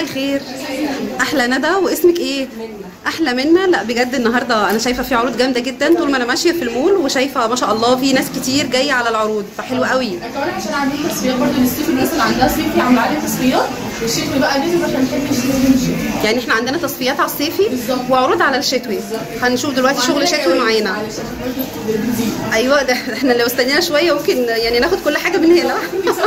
الخير. احلى ندى، واسمك ايه؟ احلى منا. لا بجد النهارده انا شايفه في عروض جامده جدا طول ما انا ماشيه في المول، وشايفه ما شاء الله في ناس كتير جايه على العروض، فحلو قوي. كمان عشان عاملين تصفيات برضه للصيف، الناس اللي عندها صيفي عامله عليه تصفيات، والشتوي بقى لازم عشان نحب الشتوي. يعني احنا عندنا تصفيات على الصيفي وعروض على الشتوي. هنشوف دلوقتي شغل شتوي معانا. ايوه، ده احنا لو استنينا شويه ممكن يعني ناخد كل حاجه من هنا.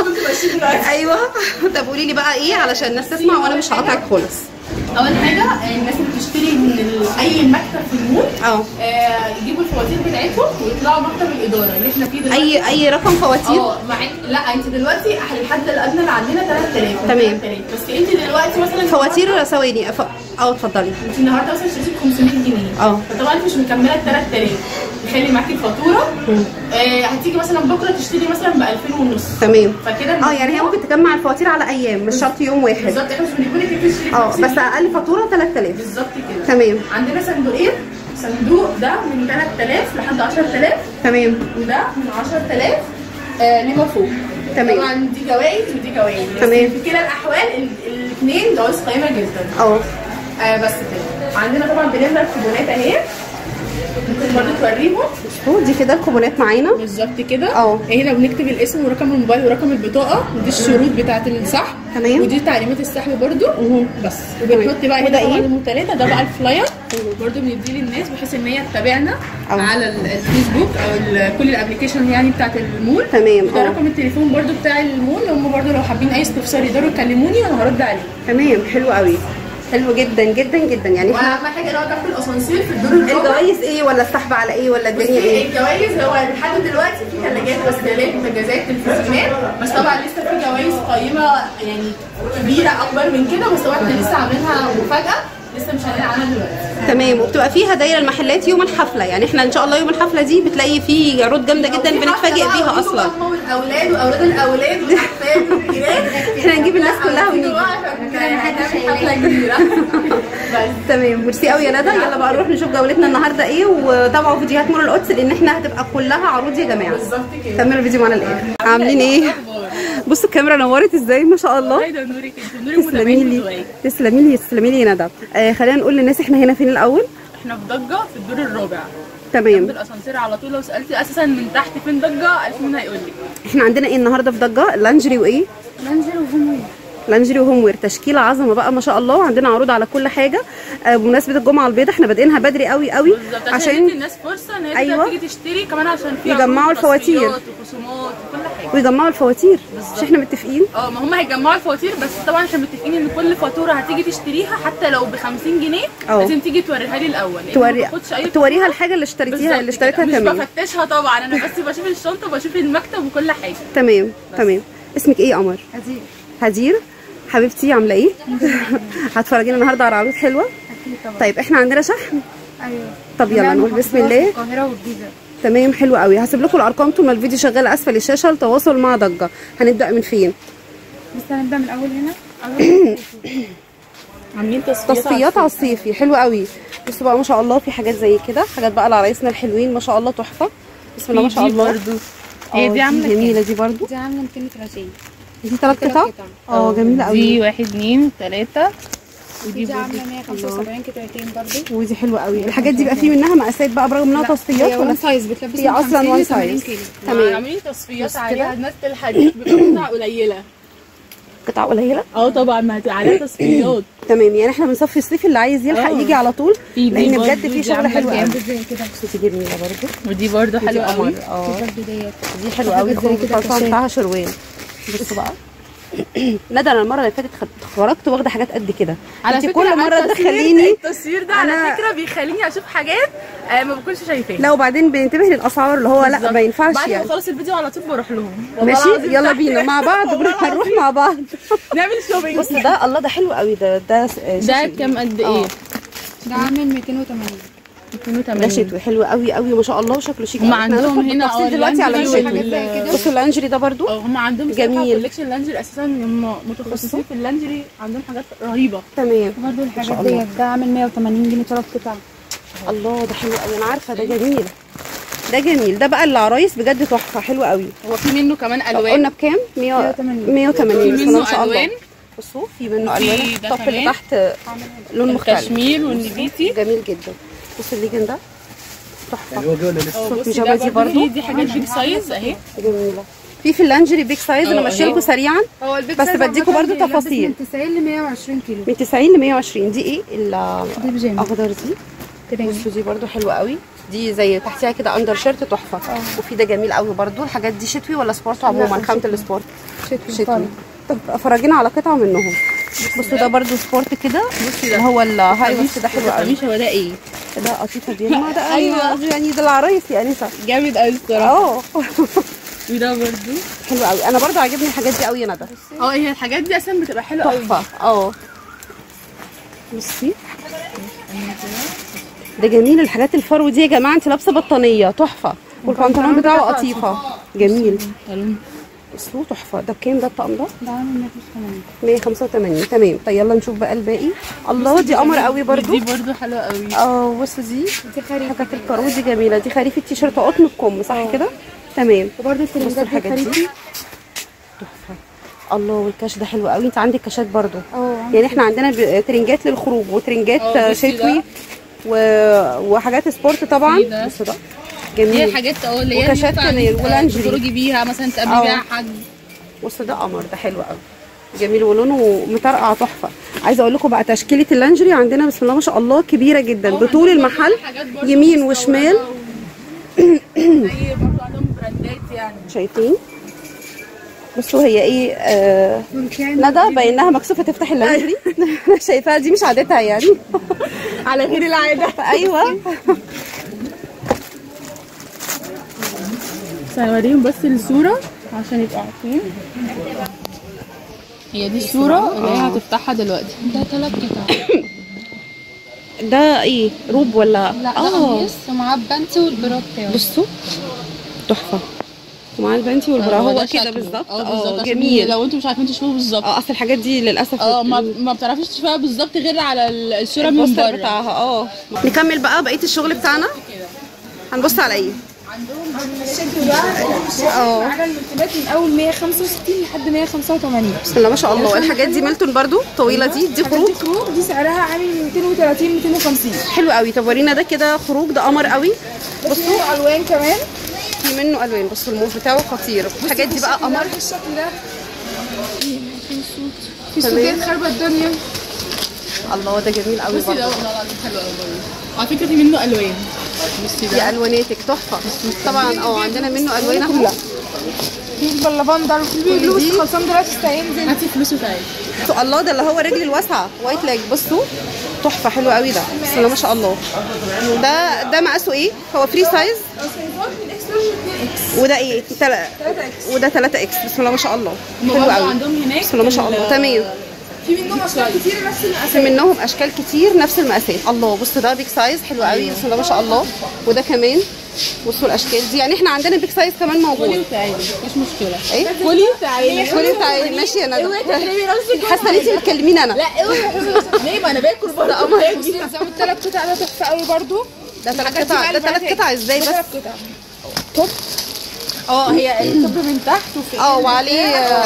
ايوه. طب قولي لي بقى ايه علشان الناس تسمع وانا مش هقطعك خالص. اول حاجه الناس اللي بتشتري من اي مكتب في المول يجيبوا الفواتير بتاعتهم ويطلعوا مكتب الاداره اللي احنا فيه دلوقتي. اي رقم فواتير؟ لا انت دلوقتي الحد الادنى اللي عندنا 3000. تمام. بس انت دلوقتي مثلا فواتير ثواني اتفضلي. انت النهارده مثلا اشتريتي ب 500 جنيه. فطبعا انت مش مكمله ال 3000. تخلي معاكي الفاتوره. هتيجي مثلا بكره تشتري مثلا ب 2000 ونص. تمام. فكده يعني هي ممكن تجمع الفواتير على ايام، مش شرط يوم واحد. بالظبط، احنا مش بنقول لك تشتري بس اقل فاتوره 3000 بالظبط كده. تمام. عندنا صندوقين، صندوق ده من 3000 لحد 10000. تمام. وده من 10000 لما فوق. تمام. طبعا دي جوائز ودي جوائز. تمام. في كلا الاحوال الاثنين جوائز قيمه جدا. بس كده. عندنا طبعا بنملى الكوبونات اهي، ممكن برضه توريهم. دي كده الكوبونات معانا بالظبط كده. هنا بنكتب الاسم ورقم الموبايل ورقم البطاقه، ودي الشروط بتاعه السحب. تمام. ودي تعليمات السحب برضه. بس وبنحط بقى هنا طبعا المثلث ده بقى الفلاير برضه بنديه للناس بحيث ان هي تتابعنا على الفيسبوك او كل الابلكيشن يعني بتاعه المول. تمام. ده رقم التليفون برضه بتاع المول، هم برضه لو حابين اي استفسار يقدروا يكلموني وانا هرد عليه. تمام. حلو قوي، حلو جدا جدا جدا. يعني واهم حاجه اللي هو جنب الاسانسير في الدور الرابع. الجوايز ايه ولا السحب على ايه ولا الدنيا ايه؟ الجوايز هو لحد دلوقتي في ثلاجات غسالات بوتاجازات تلفزيونات، بس طبعا لسه في جوايز قيمه يعني كبيره اكبر من كده، بس هو احنا لسه عاملينها مفاجاه لسه مش هنعلن عنها دلوقتي. تمام. وبتبقى فيها دايره المحلات يوم الحفله، يعني احنا ان شاء الله يوم الحفله دي بتلاقي فيه عروض جامده جدا بنتفاجئ بيها اصلا. الاولاد واولاد الاولاد والاحفاد والجيران احنا هنجيب الناس كلها ونيجي حفله كبيره. تمام. ميرسي قوي يا ندى. يلا بقى نروح نشوف جولتنا النهارده ايه، وتابعوا فيديوهات مول القدس لان احنا هتبقى كلها عروض يا جماعه. بالظبط كده. كملوا الفيديو معانا للاخر. عاملين ايه؟ بصوا الكاميرا نورت ازاي ما شاء الله. تسلمي لي تسلمي لي تسلمي لي يا ندى. خلينا نقول للناس احنا هنا فين الاول. احنا في ضجه في الدور الرابع. تمام. جنب الاسانسير على طول. لو سالتي اساسا من تحت فين ضجه الف مين هيقول لك. احنا عندنا ايه النهارده في ضجه؟ لانجري وايه؟ لانجري وهوم وير. لانجري وهوم وير، تشكيله عظمه بقى ما شاء الله، وعندنا عروض على كل حاجه. بمناسبه الجمعه البيضاء احنا بادئينها بدري قوي قوي عشان ندي الناس فرصه ان هي تيجي تشتري كمان، عشان في يجمعوا الفواتير وخصومات وكل حاجه. ويجمعوا الفواتير. مش احنا متفقين؟ ما هم هيجمعوا الفواتير، بس طبعا احنا متفقين ان كل فاتوره هتيجي تشتريها حتى لو ب 50 جنيه لازم تيجي توريها لي الاول. توريها الحاجه اللي اشتريتيها تمام. مش بفتشها طبعا، انا بس بشوف الشنطه وبشوف المكتب وكل حاجه. تمام. تمام. اسمك ايه يا قمر؟ هدير. هدير حبيبتي، عامله ايه؟ هتفرجينا النهارده على عروض حلوه؟ اكيد طبعا. طيب احنا عندنا شحن؟ ايوه. طب يلا نقول بسم الله. القاهره والجيزه. تمام. حلو قوي. هسيب لكم الارقام طول ما الفيديو شغال اسفل الشاشه للتواصل مع ضجه. هنبدا من فين؟ بس هنبدا من اول هنا. عاملين تصفيات على الصيفي. حلو قوي. بصوا بقى ما شاء الله في حاجات زي كده، حاجات بقى لعرايسنا الحلوين ما شاء الله تحفه. بسم الله ما شاء الله. هي دي عامله جميله دي برضو. دي عامله 230. دي 3 قطع. جميله قوي. دي 1 2 3. ودي عامله 175 قطعتين برضو. ودي حلوه قوي. الحاجات دي بقى في منها مقاسات بقى برغم انها تصفيات ولا سايز بتلبس؟ هي اصلا وان سايز. تمام. عاملين تصفيات عليها الناس الحديد بقطع قليله. قطع قليله؟ طبعا ما هتبقى عليها تصفيات. تمام. يعني احنا بنصفي الصيفي اللي عايز يلحق يجي على طول، لان بجد في شغل حلو قوي. بصي دي جميله برضو. ودي برضو حلوه قوي. دي حلوه قوي. الخلطه بتاعها شروان. بصوا بقى ندى، انا المره اللي فاتت خرجت واخده حاجات قد كده. انت كل مره تدخليني التصوير ده على فكره بيخليني اشوف حاجات ما بكونش شايفاها. لا وبعدين بننتبه للاسعار اللي هو بالزبط. لا ما ينفعش بعد يعني. ما اخلص الفيديو على طول بروح لهم. ماشي يلا بينا مع بعض. هنروح مع بعض نعمل شوبينج. بص ده الله ده حلو قوي. ده كام قد ايه؟ ده عامل 280. ده شتوي حلو قوي قوي ما شاء الله، وشكله شيك. هم عندهم هنا دلوقتي على الشتوي. بصوا اللانجري ده برضو هم عندهم جميل. كولكشن لانجري اساسا، هم متخصصين في اللانجري، عندهم حاجات رهيبه. تمام. برضو الحاجات ديت ده عامل 180 جنيه 3 قطع. الله ده حلو قوي. انا عارفه ده جميل. ده جميل. ده بقى العرايس بجد تحفه حلو قوي. هو في منه كمان الوان. قلنا بكام؟ 180. في منه الوان بصوا في منه الوان، ده الطف اللي كمان تحت لون مختلف الكشمير والنبيتي جميل جدا. بصوا الليجن ده تحفه. بصي البيجامه دي برضو دي حاجات بيج سايز اهي جميله. في اللانجري بيج سايز انا ماشيه لكم سريعا هو البيج بس سايز بديكوا عامة برضو بيلبس تفاصيل. من 90 ل 120 كيلو. من 90 ل 120. دي ايه دي بيجامه الاخضر دي؟ بصوا دي برضو حلوه قوي، دي زي تحتيها كده اندر شيرت تحفه. وفي ده جميل قوي برضو. الحاجات دي شتوي ولا سبورت عموما؟ خامه السبورت شتوي. طب فرجينا على قطعه منهم. بصوا ده برضو سبورت كده. بصي ده هو الهاي ويست ده حلو قوي. مش هو ده ايه؟ ده قطيفه بيلمع ده أيوة. يعني ده العرايس يا انسه جامد قوي الصراحه. وده برضو حلو قوي. انا برضو عاجبني الحاجات دي قوي يا ندى. هي الحاجات دي اصلا بتبقى حلوه قوي. تحفه. بصي ده جميل. الحاجات الفرو دي يا جماعه انت لابسه بطانيه تحفه، والبنطلون بتاعه قطيفه جميل. بصوا تحفه. ده بكام ده الطقم ده؟ ده عامل 185. تمام. طيب يلا نشوف بقى الباقي. الله دي قمر قوي برضو. دي برضو حلوه قوي. بصوا دي خريف. حاجات الفرو دي جميله. دي خريفي التيشيرت قطن بكم صح كده؟ تمام. وبرده بصوا الترنجات الحاجات دي تحفه. الله والكاش ده حلو قوي. انت عندك كاشات برضو؟ يعني احنا عندنا ترنجات للخروج وترنجات شتوي وحاجات سبورت طبعا. بصوا ده جميل. دي الحاجات اللي هي وكاشات كمان ولانجري تخرجي بيها مثلا تقابلي بيها حد. بصوا ده قمر ده حلو قوي جميل ولونه مطرقع تحفه. عايزه اقول لكم بقى تشكيله اللانجري عندنا بسم الله ما شاء الله كبيره جدا بطول المحل يمين وشمال. زي برضو عندهم براندات يعني. شايفين؟ بصوا هي ايه ندى باينها مكسوفه تفتح اللانجري. شايفاها دي مش عادتها يعني. على غير العاده. ايوه. هوريهم بس الصوره عشان يبقوا عارفين. هي دي الصوره اللي هي هتفتحها دلوقتي. ده 3 قطع. ده ايه روب ولا؟ لا ده قميص ومعاه البنتي والبرا بتاعه. بصوا تحفه ومعاه البنتي والبرا. هو كده بالظبط. جميل. لو انتوا مش عارفين تشوفوا بالظبط. اصل الحاجات دي للاسف ما بتعرفيش تشوفيها بالظبط غير على الصوره من البوستر بره بتاعها. نكمل بقى بقيه الشغل بتاعنا. هنبص على ايه؟ عندهم الشد ده على المنتجات من اول 165 لحد 185. بسم الله ما شاء الله. الحاجات دي ميلتون برضو طويله. دي خروج. دي سعرها عامل 230 250. حلو قوي. طب ورينا ده كده خروج. ده قمر قوي. بصوا الوان كمان في منه الوان. بصوا الموف بتاعه خطير. الحاجات دي بقى قمر. الشكل ده في سوقين خربة الدنيا. الله ده جميل قوي بصي ده برضو. والله العظيم حلو قوي برضه. على فكره في منه الوان. بصي دي الواناتك تحفه طبعا. عندنا منه الوان اهو. في البلافندر وفي البيجلوس خلصان دلوقتي هينزل. هاتي فلوس وتعالي. الله ده اللي هو رجل الواسعه وايت لاج. بصوا تحفه حلو قوي ده. بسم الله ما شاء الله. ده مقاسه ايه؟ هو فري سايز. وده ايه؟ وده 3 اكس. بسم الله ما شاء الله حلو قوي. عندهم هناك بسم الله ما شاء الله. تمام. في منهم اشكال كتير نفس المقاسات. في منهم اشكال كتير نفس المقاسات. الله بصوا ده بيج سايز حلو قوي. بسم الله ما شاء الله. وده كمان بصوا الاشكال دي. يعني احنا عندنا بيج سايز كمان موجود. كلي وتعالي مفيش مشكله. ايه كلي وتعالي. كلي وتعالي. ماشي يا ندى. اوعي تحرمي نفسك. حاسه ان انت بتكلميني انا. لا اوعي تحرمي نفسك. ليه؟ ما انا باكل برضه. ده قمر. نظام ال3 قطع ده تحفه قوي برده. ده 3 قطع. ده 3 قطع ازاي بس؟ 3 قطع. توب. هي الطب من تحت وفي وعليه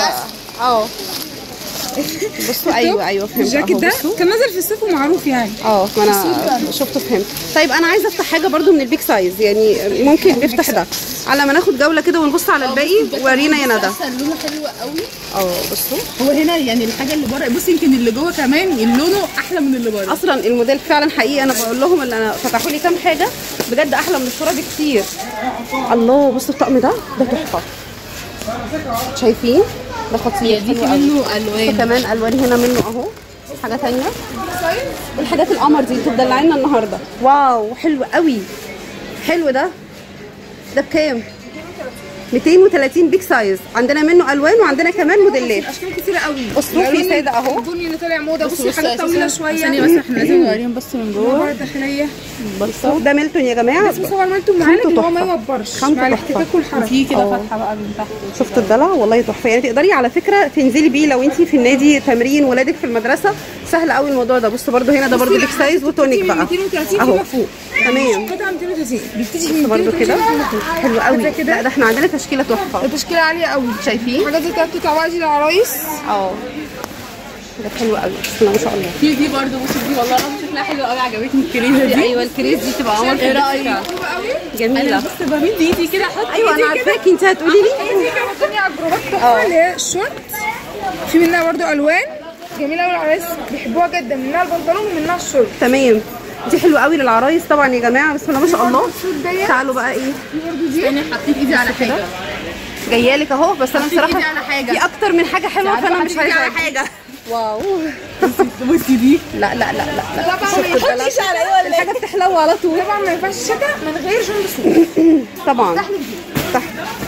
بصوا ايوه فهمت. الجاكيت ده كان نازل في الصيف ومعروف يعني. ما انا شفته فهمت. طيب انا عايزه افتح حاجه برضو من البيج سايز. يعني ممكن نفتح ده على ما ناخد جوله كده ونبص على الباقي. ورينا يا ندى. لونه حلو قوي. بصوا هو هنا يعني الحاجه اللي بره. بصي يمكن اللي جوه كمان لونه احلى من اللي بره. اصلا الموديل فعلا حقيقي. انا بقول لهم اللي انا فتحوا لي كام حاجه بجد احلى من الصوره بكتير. الله بصوا الطقم ده تحفه. شايفين؟ ده خطير. دي في منه الوان كمان الوان هنا منه اهو. حاجه ثانيه. الحاجات القمر دي انتوا مدلعينا النهارده. واو حلو قوي. حلو ده بكام؟ 230 بيج سايز. عندنا منه الوان وعندنا كمان موديلات. اشكال كتيره قوي. بصوا في ساده اهو. البني اللي طالع موضه. بصي حاجات طويله شويه. ثانيه بس احنا لازم نوريهم بس من جوه. داخليه. بصوا ده ميلتون يا جماعه. بس هو ميلتون معانا اللي هو ما يوبرش مع الاحتكاك والحركه. في كده فتحه بقى من تحت. شفتوا الضلع؟ والله تحفه. يعني تقدري على فكره تنزلي بيه لو انت في النادي تمرين ولادك في المدرسه. سهل قوي الموضوع ده. بصوا برده هنا ده برده بيج سايز وتونيك بقى 230 اهو فيما فوق. تمام. قطعه 230 بتيجي من برده كده حلو قوي. كده. لا ده احنا عندنا تشكيله تحفه. التشكيله عاليه قوي. شايفين؟ حاجات زي 3 قطع بقى دي للعرايس. ده حلو قوي بسم الله ما شاء الله. دي برضه بصي دي والله العظيم شكلها حلو قوي، عجبتني الكريزه دي. ايوه الكريز دي تبقى عمر ايه رايك؟ جميله. انا بص بمد ايدي كده احط ايوه انا عارفاكي انت هتقولي لي. دي كمان تانية على الجروبات تحفه اللي هي الشورت، في منها برضو الوان جميله قوي، العرايس بيحبوها جدا، منها البنطلون ومنها الشورت. تمام دي حلوه قوي للعرايس طبعا يا جماعه بسم الله ما شاء الله. تعالوا بقى ايه انا حطيت ايدي على حاجه جايه لك اهو، بس انا بصراحه إيدي على حاجة. في اكتر من حاجه حلوه فانا مش عايزه على حاجه. واو بصي دي لا لا لا لا لا طبعا ما ينفعش على ايه ولا الحاجه بتحلو على طول. طبعا ما ينفعش الشتا من غير جنب سوق. طبعا صح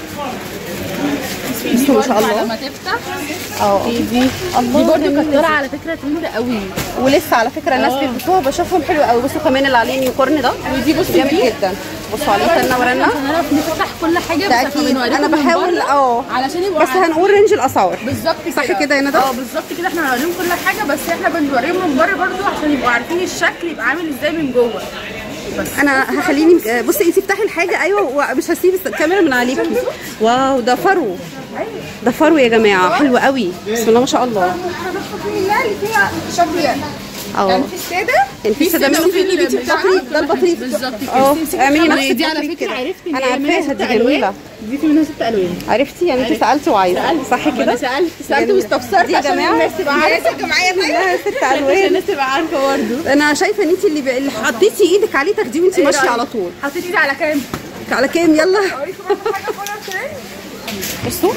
بسم الله ما شاء الله. لما تفتح دي الله دي برضه جميلة. كانت طالعه على فكره ترند قوي. ولسه على فكره الناس بيلبسوها بشوفهم حلو قوي. بصوا كمان اللي عليه يونيكورن ده ودي بصي جامد دي جدا. بصوا عليه تنه ورنه هنعرف نفتح كل حاجه ده بس اكيد انا بحاول علشان يبقوا بس هنقول رينج الاسعار بالظبط صح كده يا ندى؟ بالظبط كده. احنا هنوريهم كل حاجه بس احنا بنوريهم من بره برضو عشان يبقوا عارفين الشكل يبقى عامل ازاي من جوه. انا هخليني بصي انتي افتحي الحاجه ايوه ومش هسيب الكاميرا من عليكي. واو ده فرو، ده فرو يا جماعه حلو قوي بسم الله ما شاء الله. منها اللي فيها شابريات يعني في الساده الفيسه ده منه في البطريق ده البطريق بالظبط اعملي نفس دي على البطريق فكره كده. عرفت ان انا هي منها عارفاها ست دي جميله. دي في منها 6 الوان. عرفتي يعني انت سالتي وعايزه صح كده؟ انا سالت واستفسرت دي يا عشان جماعه الناس تبقى عارفه معايا كلها 6 عشان الوان. الناس تبقى عارفه برضه. انا شايفه ان انت اللي حطيتي ايدك عليه تاخديه وانت ماشيه على طول. حطيت ايدي على كام؟ على كام يلا اوريكم برضه حاجه كلها ترند. بصوا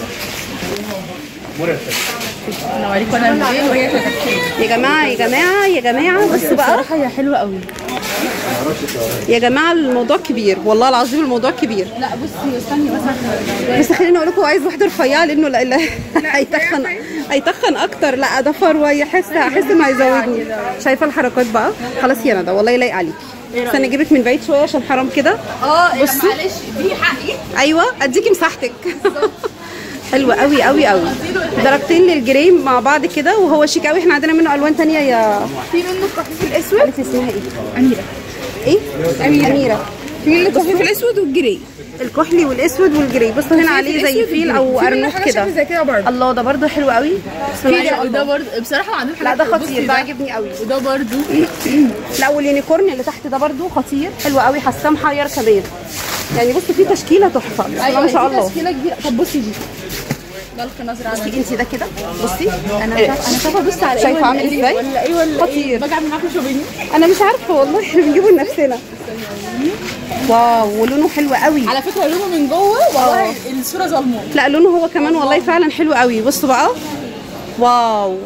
انا اوريكم انا منين وهي كانت يا جماعه يا جماعه يا جماعه بصوا بقى بصراحه هي حلوه قوي. يا جماعه الموضوع كبير والله العظيم الموضوع كبير. لا بصي استني بس بس خليني اقول لكم عايز واحده رفيعه لانه لا هيتخن اكتر. لا ده فروه احس ما هيزودني. شايفه الحركات بقى خلاص يا ندى والله لايق عليكي. بس انا اجيبك من بعيد شويه عشان حرام كده. بصي معلش دي حقي. ايوه اديكي مساحتك. حلوه قوي قوي قوي. درجتين للجريم مع بعض كده وهو شيك قوي. احنا عندنا منه الوان تانية يا في منه الخفيف الاسود. عرفتي اسمها ايه؟ اميره. ايه؟ اميره. في منه الخفيف الاسود والجري. الكحلي والاسود والجري. بصوا هنا عليه زي فيل او ارنوب كده. زي كده برضه. الله ده برضه حلو قوي. بسم الله ما شاء وده الله. برضه بصراحه عندهم لا حاجات ده بصي خطير ده عجبني قوي. وده برضه لا واليونيكورن اللي تحت ده برضه خطير حلو قوي. حاساه محير كمان يعني. بصي في تشكيله تحفه بسم الله ما شاء الله. تشكيله كبيره. طب بصي دي ده الخنازير على انت ده كده بصي انا شايفه بص على شايفه عامل ازاي؟ ولا ايه ولا خطير. باجي اعمل معاكم شوبينج. انا مش عارفه والله احنا بنجيبه لنفسنا. واو ولونه حلو قوي. على فكره لونه من جوه والله الصوره ظلمه. لا لونه هو كمان والله فعلا حلو قوي. بصوا بقى واو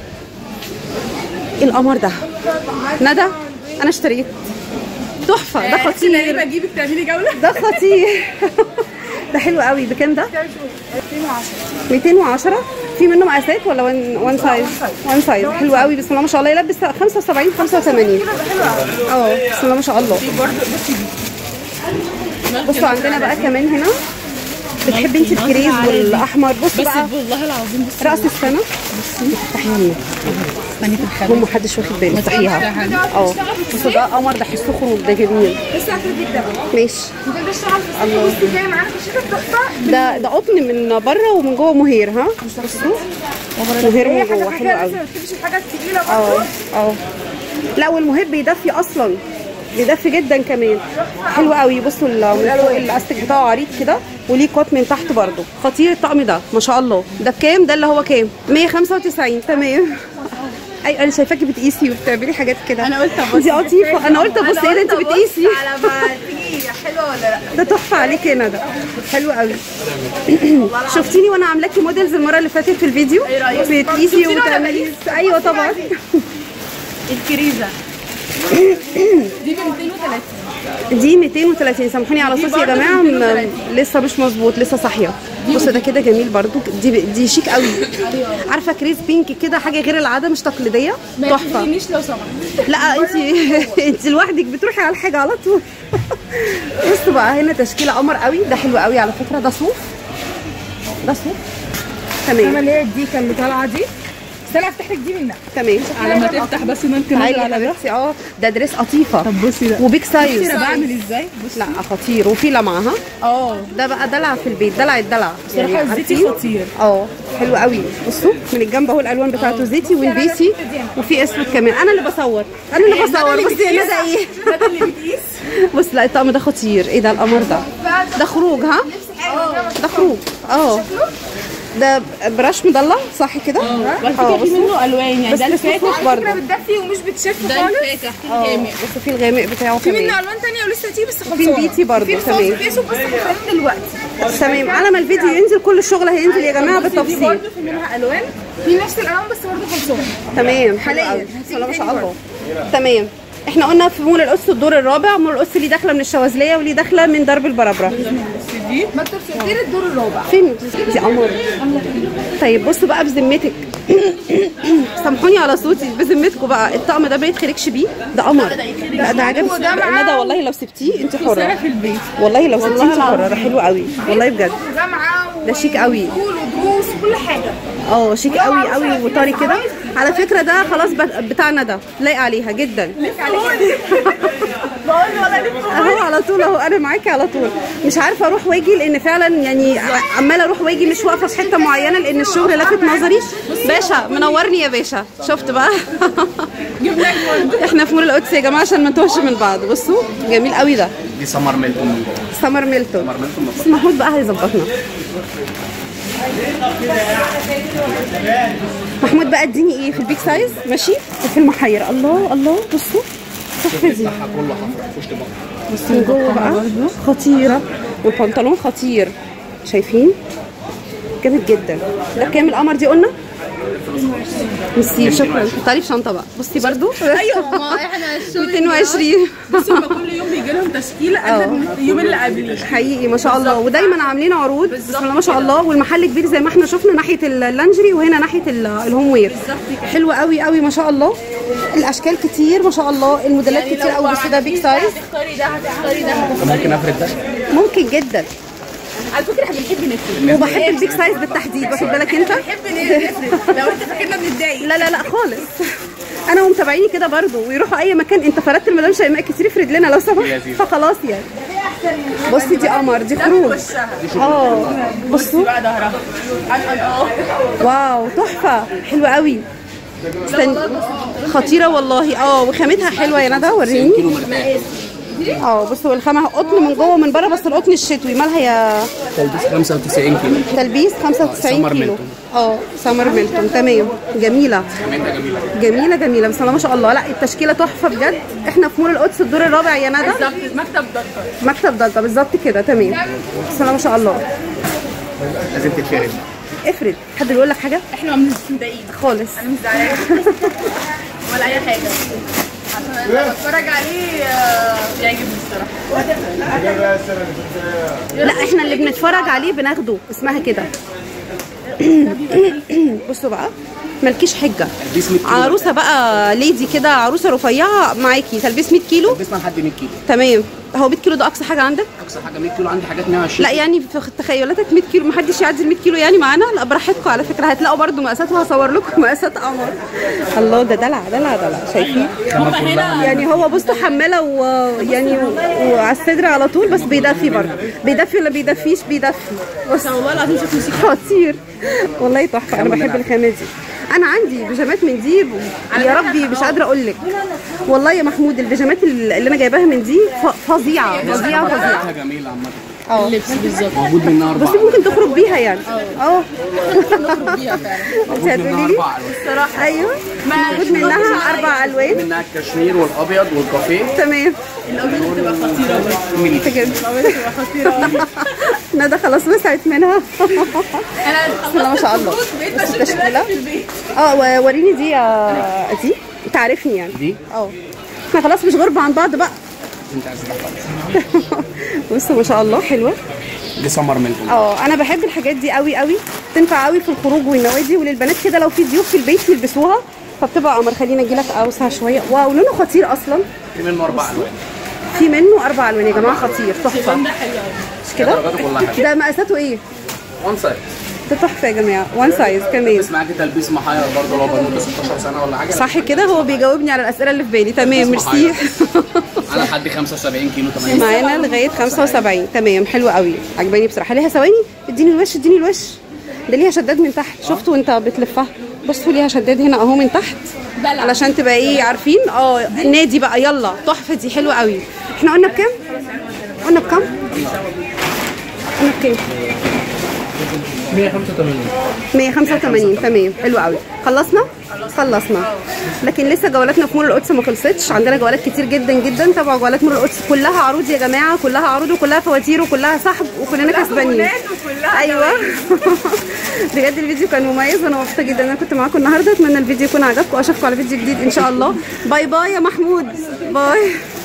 ايه القمر ده ندى. انا اشتريت تحفه ده خطير. اجيبك تعملي جوله. ده خطير. ده حلو قوي. بكام ده؟ 210. 210. في منه مقاسات ولا وان سايز؟ وان سايز حلو قوي بسم الله ما شاء الله. يلبس 75 85. بسم الله ما شاء الله. برضه بصي دي بصوا عندنا بقى كمان هنا بتحبي انت الكريز والاحمر. بصوا بس بقى والله العظيم بصي راس السنه. بصي افتحيها ليه؟ استني في الخلف. هو محدش واخد باله. افتحيها. بصوا ده قمر ده حسه خروج ده جميل. لسه هتجيب ده بقى. ماشي. ده بيشتغل في الصيف. بصي جاي معانا في الشتا تحفه. ده قطن من بره ومن جوه مهير. ها بصوا مهير من جوه حلو قوي. ما بتحبش الحاجه الثقيله برضه. لا والمهير بيدفي اصلا بيدفي جدا كمان. حلو قوي. بصوا من فوق الاستيك بتاعه عريض كده وليه كوت من تحت برده. خطير الطقم ده ما شاء الله. ده بكام؟ ده اللي هو كام؟ 195. تمام. اي انا شايفاكي بتقيسي وبتعملي حاجات كده. انا قلت ابص. دي لطيفه. انا قلت ابص ايه ده انت بتقيسي. على ما تيجي حلوه ولا لا. ده تحفه عليكي يا ندى. حلو قوي. شفتيني وانا عاملاكي موديلز المره اللي فاتت في الفيديو بتقيسي وبتعملي. ايوه طبعا. الكريزه دي ب 230. دي 230. سامحوني على صوتي يا جماعه لسه مش مظبوط لسه صاحيه. بصوا ده كده جميل برضو. دي شيك قوي. عارفه كريز بينك كده حاجه غير العاده مش تقليديه تحفه. ما لو سمحت. لا انت لوحدك بتروحي على الحاجه على طول. بصوا بقى هنا تشكيله قمر قوي. ده حلو قوي على فكره. ده صوف. ده صوف تمام. اللي هي الديكه اللي طالعه دي بس انا هفتح لك دي منها. تمام. على ما تفتح بس ممكن تعالي ننزل يا على ده. حبيبتي. ده دريس قطيفه. طب بصي ده وبيك سايز. انا بعمل ازاي؟ لا خطير وفي لمعه. ده بقى دلع في البيت، دلع الدلع بصراحه الزيتي خطير. حلو قوي. بصوا من الجنب اهو الالوان بتاعته زيتي وبيسي وفي اسود كمان. انا اللي بصور بصي يا ندى ايه. بص لا الطقم ده خطير. ايه ده القمر ده خروج. ده خروج. ده براش مضلع صح كده؟ بس في منه الوان يعني. ده الفاتح برضه بتدفي ومش بتشف خالص. ده الفاتح في الغامق. بس في الغامق بتاعه في كمان. منه الوان ثانيه ولسه تيجي بس خلصانه. في بيتي برضه تمام. في اسود بس خلصانين دلوقتي. تمام. على ما الفيديو ينزل كل الشغل هينزل يا جماعه بالتفصيل. برضه في منها الوان، في نفس الالوان بس برضه خلصانه. تمام حاليا. بسم الله ما شاء الله. تمام. احنا قلنا في مول القدس الدور الرابع. مول القدس ليه داخله من الشواذليه وليه داخله من درب البربره. مكتب سكرتير الدور الرابع. فين دي قمر. طيب بصوا بقى بذمتك سامحوني على صوتي، بذمتكم بقى الطقم ده ما يتخرجش بيه. ده قمر. لا ده عجبني ندى والله. لو سبتيه انت حره في البيت والله. لو سبتيه انت حره. ده حلو قوي والله بجد. جامعه ده شيك قوي. ودروس كل حاجه. شيك قوي قوي وطري كده. على فكره ده خلاص بتاع ندى لايق عليها جدا. اهو على طول اهو انا معاكي على طول. مش عارفه اروح واجي لان فعلا يعني عماله اروح واجي مش واقفه في حته معينه لان الشغل لافت نظري. باشا منورني يا باشا. شفت بقى احنا في مول القدس يا جماعه عشان ما نتوهش من بعض. بصوا جميل قوي ده. دي سمر ميلتون. سمر ميلتون. بس محمود بقى هيظبطنا. محمود بقى اديني ايه في البيك سايز ماشي وفي المحير. الله بصوا تحفه دي. كله حفر خش بقى. بصوا من جوه بقى خطيره والبنطلون خطير. شايفين جامد جدا. ده كام القمر دي قلنا؟ ميرسي شكرا. حطها في شنطه بقى. بصي برضو ايوه ما احنا الشغل 220. بصي هما كل يوم بيجي لهم تشكيله قبل من اليوم اللي قبليه حقيقي ما شاء الله. ودايما عاملين عروض بسم الله ما شاء الله. والمحل كبير زي ما احنا شفنا ناحيه اللانجري وهنا ناحيه الهوم وير. حلوه قوي قوي ما شاء الله. الاشكال كتير ما شاء الله. الموديلات كتير قوي. بس ده بيك سايز. هتختاري ده هتختاري ده. ممكن افرد ده. ممكن جدا. على فكره احنا بنحب نفرد. وبحب البيك سايز بالتحديد. واخد بالك انت؟ بنحب نفرد لو انت فاكرنا بنتضايق. لا خالص. انا ومتابعيني كده برضو ويروحوا اي مكان. انت فردت المدام شيماء كتير افرد لنا لو سمحت. فخلاص يعني. بصي دي قمر. دي خروج. بصوا بقى ظهرها. واو تحفه حلوه قوي. خطيره والله. وخامتها حلوه يا ندى. وريني. بصوا الخامه قطن من جوه ومن بره بس القطن الشتوي. مالها يا تلبيس 95 كيلو. تلبيس 95 كيلو. سمر ميلتون تمام. جميله جميله بسم الله ما شاء الله. لا التشكيله تحفه بجد. احنا في مول القدس الدور الرابع يا ندى. بالظبط مكتب ضجه بالظبط كده تمام. بسم الله ما شاء الله. لازم تتفرد. افرد. حد يقول لك حاجه؟ احنا مش متضايقين خالص. انا مش زعلانه ولا اي حاجه عشان انا بتفرج عليه بيعجبني الصراحه. لا احنا اللي بنتفرج عليه بناخده. اسمها كده. بصوا بقى مالكيش حجه. عروسه بقى ليدي كده. عروسه رفيعه معاكي. تلبيس 100 كيلو. تلبيس لحد 100 كيلو. تمام. هو 100 كيلو ده اقصى حاجه عندك؟ اقصى حاجه 100 كيلو. عندي حاجات 120. لا يعني في تخيلاتك 100 كيلو محدش يعدي ال 100 كيلو يعني معانا. لا براحتكم على فكره. هتلاقوا برده مقاسات وهصور لكم مقاسات قمر. الله ده دلع. شايفين يعني. هو بصوا حماله ويعني وعلى الصدر على طول بس بيدفي برده. بيدفي ولا بيدفيش؟ بيدفي. بس والله العظيم شكله شيك خطير والله تحفه. انا بحب الخامه دي. انا عندي بيجامات من دي يا ربي مش قادره اقول لك والله يا محمود. البيجامات اللي انا جايباها من دي فظيعه. جميله عامه. اللبس بالظبط موجود منها 4. بس ممكن تخرج بيها يعني. ممكن نخرج بيها فعلا. انت هتقولي لي الصراحه ايوه موجود منها 4 الوان. منها الكشمير والابيض والكافيه. تمام. الابيض بتبقى خطيره بتبقى خطيره. ندى خلاص وسعت منها. انا ما شاء الله. بس التشكيله وريني دي دي. انت عارفني يعني. دي احنا خلاص مش غربة عن بعض بقى. انت عايز تحفظ. بصوا ما شاء الله حلوه. دي سمر ميلتون. انا بحب الحاجات دي قوي قوي. تنفع قوي في الخروج والنوادي وللبنات كده لو في ضيوف في البيت يلبسوها فبتبقى قمر. خلينا اجي لك اوسع شويه. واو لونه خطير اصلا. في منه 4 الوان. في منه 4 الوان يا جماعه. خطير تحفه. ده حلو قوي. مش كده؟ ده مقاساته ايه؟ 1 سايز. ده تحفه يا جماعه، وان سايز كمان. بس معاكي تلبيس محير برضه لو بنوته 16 سنه ولا حاجه. صح كده، هو بيجاوبني على الاسئله اللي في بالي. تمام ميرسي. انا لحد 75 كيلو 80. معانا لغايه 75. تمام حلو قوي، عجباني بصراحه. ليها ثواني، اديني الوش اديني الوش. ده ليها شداد من تحت، شفتوا وانت بتلفها؟ بصوا ليها شداد هنا اهو من تحت علشان تبقى ايه عارفين. نادي بقى يلا. تحفه دي، حلوه قوي. احنا قلنا بكام؟ قلنا بكام؟ قلنا بكام؟ 185. تمام حلو قوي. خلصنا؟ لكن لسه جولاتنا في مول القدس ما خلصتش، عندنا جولات كتير جدا جدا. طبعا جولات مول القدس كلها عروض يا جماعه، كلها عروض وكلها فواتير وكلها سحب وكلنا كسبانين. ايوه. بجد الفيديو كان مميز وانا مبسوطه جدا ان انا كنت معاكم النهارده. اتمنى الفيديو يكون عجبكم واشوفكم على فيديو جديد ان شاء الله. باي باي يا محمود، باي.